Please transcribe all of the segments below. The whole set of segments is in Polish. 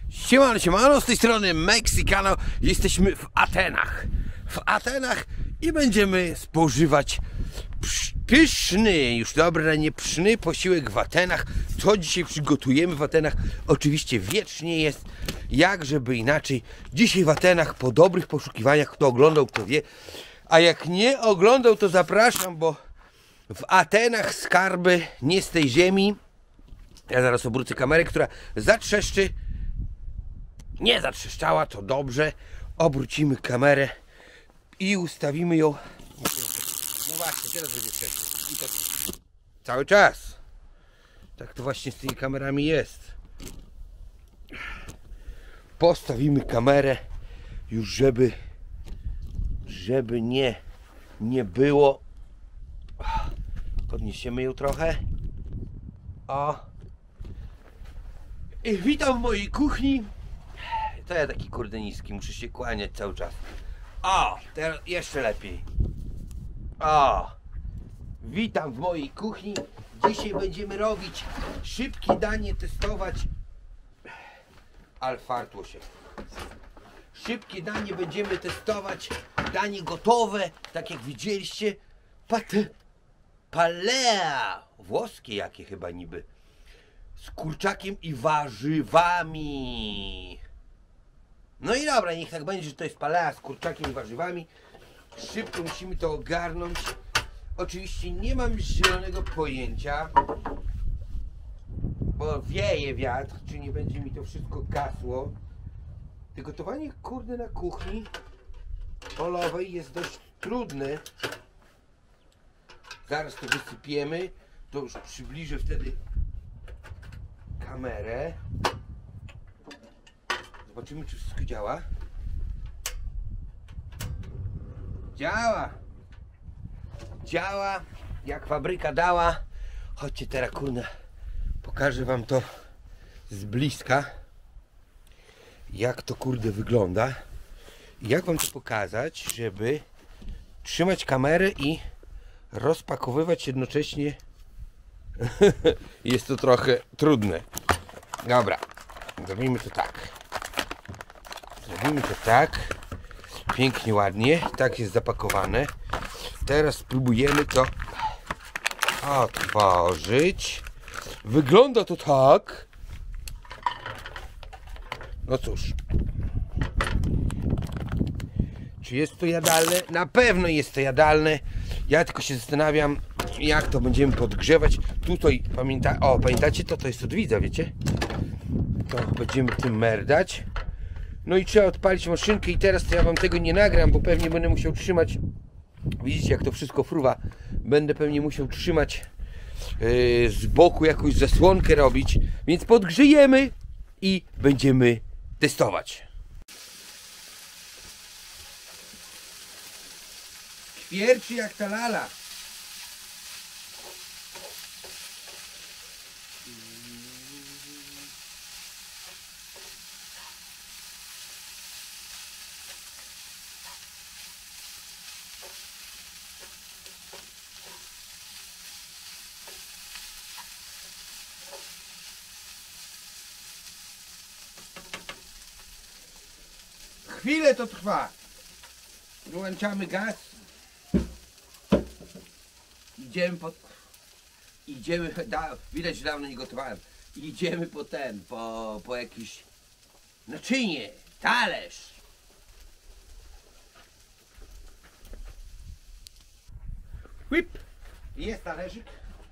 Siemano, siemano, z tej strony Mexicano. Jesteśmy w Atenach. I będziemy spożywać pyszny, już dobra, nie pyszny posiłek w Atenach. Co dzisiaj przygotujemy w Atenach? Oczywiście wiecznie jest, jak żeby inaczej. Dzisiaj w Atenach po dobrych poszukiwaniach, kto oglądał, kto wie. A jak nie oglądał, to zapraszam, bo w Atenach skarby nie z tej ziemi. Ja zaraz obrócę kamerę, która zatrzeszczy. Nie zatrzeszczała, to dobrze. Obrócimy kamerę i ustawimy ją. No właśnie, teraz będzie trzeszczyć. I to cały czas. Tak to właśnie z tymi kamerami jest. Postawimy kamerę już, żeby nie było. Podniesiemy ją trochę. O. I witam w mojej kuchni. To ja taki kurde niski, muszę się kłaniać cały czas. O, teraz jeszcze lepiej. O, witam w mojej kuchni. Dzisiaj będziemy robić szybkie danie, testować. Ale fartło się. Szybkie danie będziemy testować. Danie gotowe, tak jak widzieliście. Palea. Włoskie jakie chyba niby. Z kurczakiem i warzywami. No i dobra, niech tak będzie, że to jest palea z kurczakiem i warzywami. Szybko musimy to ogarnąć. Oczywiście nie mam zielonego pojęcia, bo wieje wiatr, czy nie będzie mi to wszystko gasło. Gotowanie kurde na kuchni polowej jest dość trudne. Zaraz to wysypiemy. To już przybliżę wtedy kamerę. Zobaczymy, czy wszystko działa. Działa jak fabryka dała. Chodźcie teraz, kurna, pokażę wam to z bliska, jak to kurde wygląda i jak wam to pokazać, żeby trzymać kamerę i rozpakowywać jednocześnie. Jest to trochę trudne. Dobra, zrobimy to tak. Pięknie, ładnie. Tak jest zapakowane. Teraz spróbujemy to otworzyć. Wygląda to tak. No cóż. Czy jest to jadalne? Na pewno jest to jadalne. Ja tylko się zastanawiam, jak to będziemy podgrzewać. Tutaj, pamiętacie to? To jest od widza, wiecie? To będziemy tym merdać. No i trzeba odpalić maszynkę i teraz to ja wam tego nie nagram, bo pewnie będę musiał trzymać. Widzicie, jak to wszystko fruwa. Będę pewnie musiał trzymać z boku, jakąś zasłonkę robić. Więc podgrzejemy i będziemy testować. Kwierczy jak ta lala. Chwilę to trwa. Wyłączamy gaz. Widać, że dawno nie gotowałem. Idziemy po jakieś naczynie, talerz. Whip. Jest talerzyk.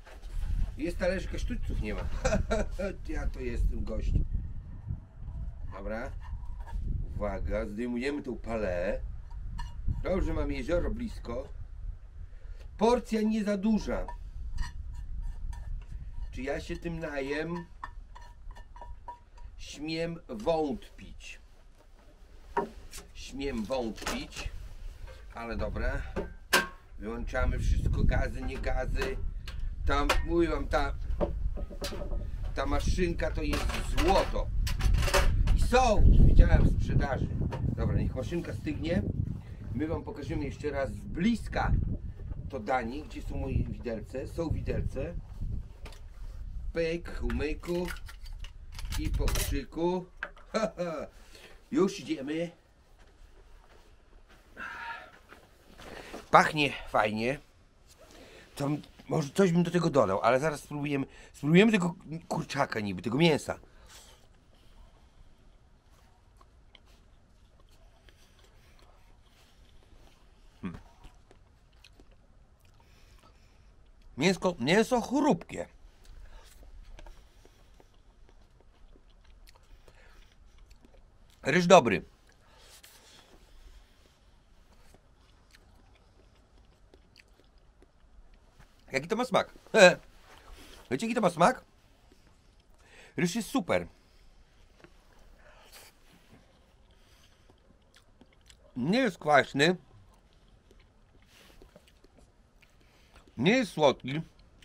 A sztućców nie ma. Ja to jestem gość. Dobra. Uwaga, zdejmujemy tą palę. Dobrze, mam jezioro blisko. Porcja nie za duża. Czy ja się tym najem? Śmiem wątpić. Ale dobra. Wyłączamy wszystko, gazy, nie gazy. Tam, mówię wam, ta maszynka to jest złoto. I są, widziałem w sprzedaży. Dobra, niech maszynka stygnie. My wam pokażemy jeszcze raz z bliska to danie, gdzie są moje widelce. Są widelce. Pyk, umyku i po krzyku. Już idziemy. Pachnie fajnie. To może coś bym do tego dodał, ale zaraz spróbujemy. Spróbujemy tego kurczaka niby, tego mięsa. Mięso chrupkie. Ryż dobry. Jaki to ma smak? Wiecie, jaki to ma smak? Ryż jest super. Nie jest kwaśny. Nie jest słodki.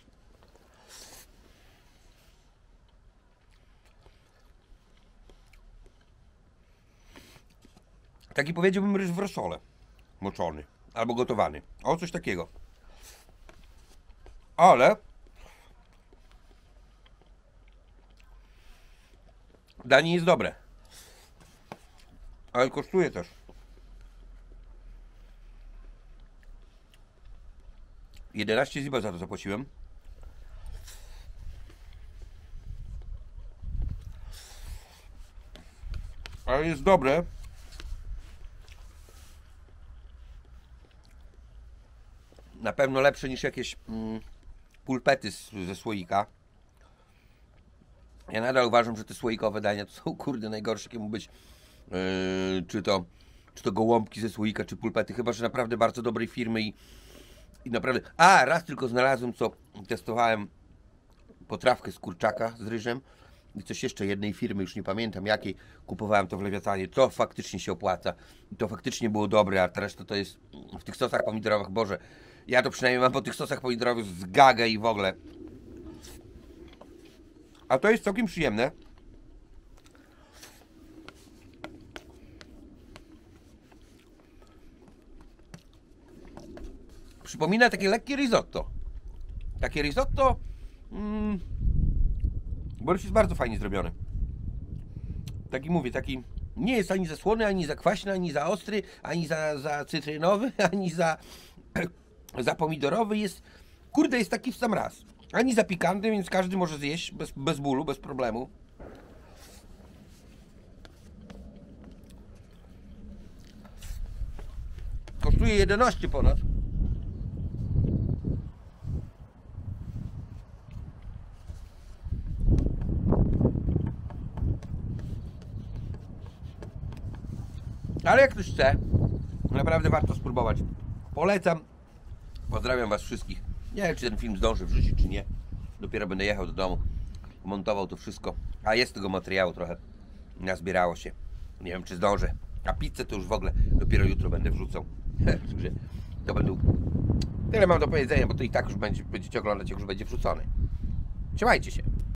Taki powiedziałbym ryż w rosole. Moczony. Albo gotowany. O, coś takiego. Ale danie jest dobre. Ale kosztuje też. $11 za to zapłaciłem. Ale jest dobre. Na pewno lepsze niż jakieś pulpety ze słoika. Ja nadal uważam, że te słoikowe dania to są kurde najgorsze, jakie mógł być. Czy to gołąbki ze słoika, czy pulpety. Chyba że naprawdę bardzo dobrej firmy i naprawdę. A, raz tylko znalazłem, co testowałem potrawkę z kurczaka z ryżem i coś jeszcze jednej firmy, już nie pamiętam jakiej, kupowałem to w Lewiatanie. To faktycznie się opłaca i to faktycznie było dobre, a teraz to jest w tych sosach pomidorowych. Boże, ja to przynajmniej mam po tych sosach pomidorowych z gagę i w ogóle. A to jest całkiem przyjemne. Przypomina takie lekkie risotto. Takie risotto, bo już jest bardzo fajnie zrobione. Taki mówię, taki nie jest ani za słony, ani za kwaśny, ani za ostry, ani za cytrynowy, ani za pomidorowy. Jest, kurde, jest taki w sam raz. Ani za pikantny, więc każdy może zjeść bez bólu, bez problemu. Kosztuje 11 ponad. Ale jak ktoś chce, naprawdę warto spróbować. Polecam. Pozdrawiam was wszystkich. Nie wiem, czy ten film zdąży wrzucić, czy nie. Dopiero będę jechał do domu, montował to wszystko. A jest tego materiału trochę. Nazbierało się. Nie wiem, czy zdążę. A pizzę to już w ogóle dopiero jutro będę wrzucał. Także to będą... Tyle mam do powiedzenia, bo to i tak już będziecie oglądać, jak już będzie wrzucony. Trzymajcie się.